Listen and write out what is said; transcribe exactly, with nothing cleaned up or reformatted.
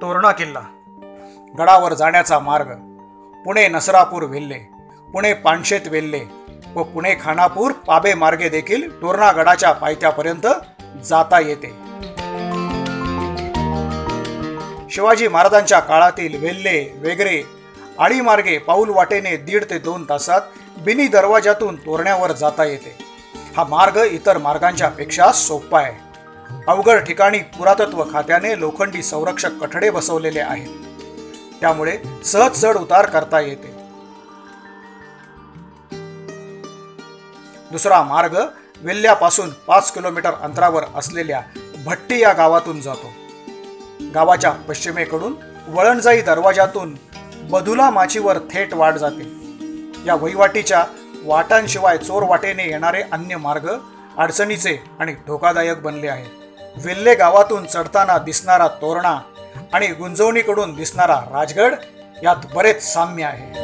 तोरणा किल्ला, गडावर जाण्याचा मार्ग पुणे नसरापूर वेल्हे, पुणे पानशेत वेल्हे व पुणे खानापूर पाबे मार्गे देखील तोरणा गडाच्या पायथ्यापर्यंत जाता येते. शिवाजी महाराजांच्या काळातील वेल्हे वेगरे आळी मार्गे पाऊल वाटेने दीड ते दोन तासात बिनी दरवाजातून तोरण्यावर जाता येते. हा मार्ग इतर मार्गांच्या पेक्षा सोपा आहे. अवघड ठिकाणी पुरातत्व खात्याने लोखंडी संरक्षक कठडे बसवलेले आहेत, त्यामुळे सहज चढ उतार करता येते. दुसरा मार्ग वेल्ह्यापासून पाच किलोमीटर अंतरावर असलेल्या भट्टी या गावातून जातो. गावाच्या पश्चिमेकडून वळणजाई दरवाजातून बधुला माचीवर थेट वाट जाते. या वहिवाटीच्या वाटांशिवाय चोर वाटेने येणारे अन्य मार्ग अडचणीचे आणि धोकादायक बनले आहेत. वेल्हे गावातून चढताना दिसणारा तोरणा आणि गुंजवणीकडून दिसणारा राजगड यात बरेच साम्य आहे.